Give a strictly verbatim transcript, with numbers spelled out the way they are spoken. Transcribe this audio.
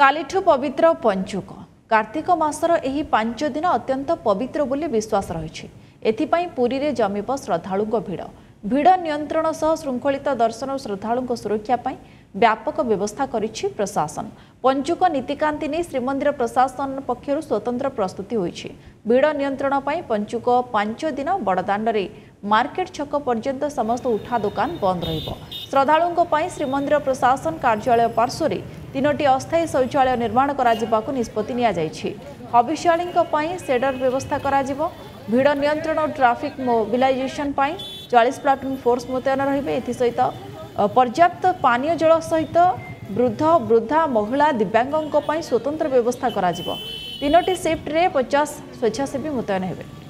कालीठु पवित्र पंचुक कार्तिक मासर एही पांच दिन अत्यंत पवित्र बोली विश्वास रही। एथिपाई पुरी रे जमिब श्रद्धालुंक भिड़ भिड़ नियंत्रण सह श्रृंखलित दर्शन और श्रद्धालुंक सुरक्षा पाई व्यापक व्यवस्था करिछि प्रशासन। पंचुक नीतिकांति नहीं श्रीमंदिर प्रशासन पक्षरु स्वतंत्र प्रस्तुति होइछि। भिड़ नियंत्रण पाई पंचुक पांच दिन बड़दाण्डरे मार्केट छक पर्यंत समस्त उठा दुकान बंद रहिबो। श्रद्धालुंक पाई श्रीमंदिर प्रशासन कार्यालय पार्श्वरे तीनोटी अस्थायी शौचालय निर्माण कराजिबाकु निष्पत्ति निया जाइछि। हविष्याळींक पाई सेडर व्यवस्था कराजिबो। भिड़ नियंत्रण और ट्राफिक मोबिलाइजेशन पाई चालीस प्लाटून फोर्स मुतयन रहिबे। एथि सहित पर्याप्त पानीय जल सहित वृद्ध वृद्धा महिला दिव्यांगों पाई स्वतंत्र व्यवस्था कराजिबो। तीनोटी शिफ्ट रे पचास स्वेच्छासेवी मुतयन हेबे।